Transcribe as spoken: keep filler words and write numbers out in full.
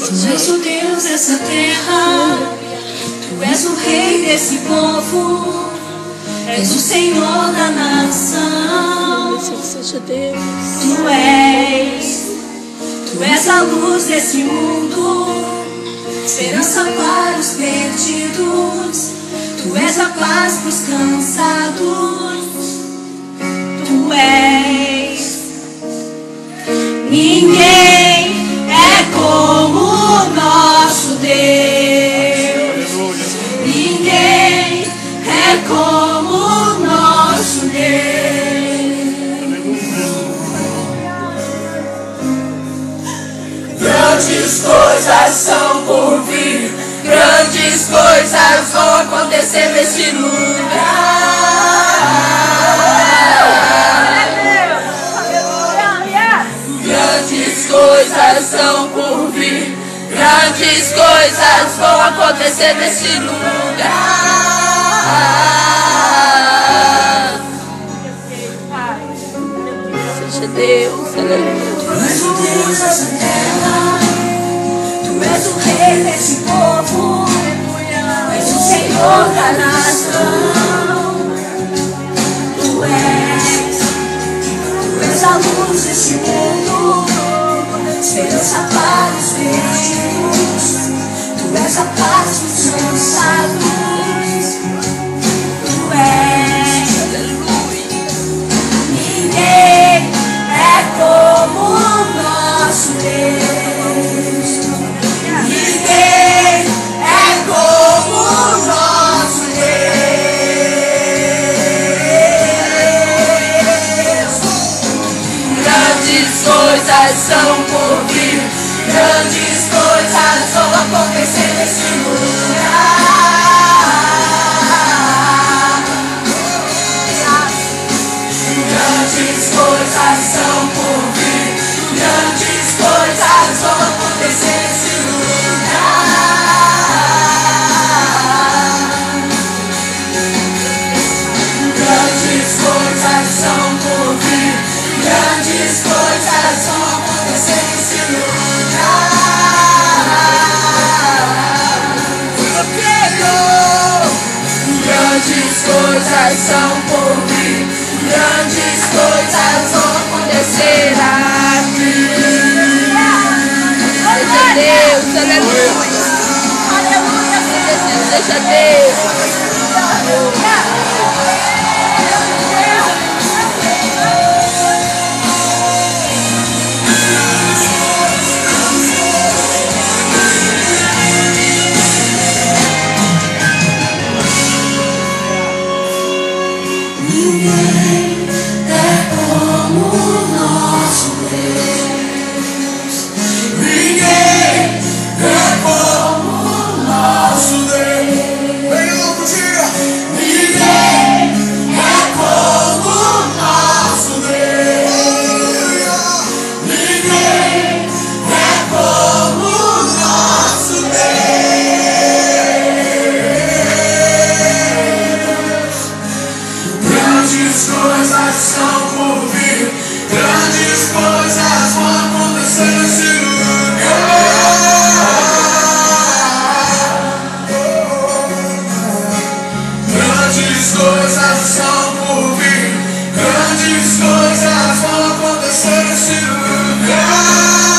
Tu és o Deus dessa terra, Tu és o Rei desse povo, és o Senhor da nação. Seja Deus. Tu és, Tu és a luz desse mundo, esperança para os perdidos. Tu és a paz para os cansados. Tu és. Ninguém é como o nosso Deus. Ninguém é como o nosso Deus. Grandes coisas são por vir, grandes coisas vão acontecer nesse lugar. Grandes coisas são por vir, grandes coisas vão acontecer nesse lugar. Seja Deus, aleluia. Tu és o Deus dessa terra, Tu és o Rei desse povo, és o Senhor da nação. Tu és, Tu és a luz desse mundo, esperança para os perdidos. Tu és a paz dos cansados. Tu és, ninguém é como o nosso Deus. Ninguém é como o nosso Deus. Grandes coisas são por vir, grandes coisas vão acontecer nesse lugar. Grandes coisas são por vir, grandes coisas vão acontecer nesse lugar. Grandes coisas são por vir, grandes coisas vão acontecer nesse lugar. Grandes coisas são por vir, grandes coisas vão acontecer aqui. Seja Deus, aleluia. Aleluia. Seja Deus. Ninguém é como o nosso Deus. Ninguém é como o nosso Deus. Ninguém é como o nosso Deus. Ninguém é como o nosso Deus. Grandes coisas são por vir, grandes coisas vão acontecer nesse lugar. Grandes coisas são por vir, grandes coisas vão acontecer nesse lugar.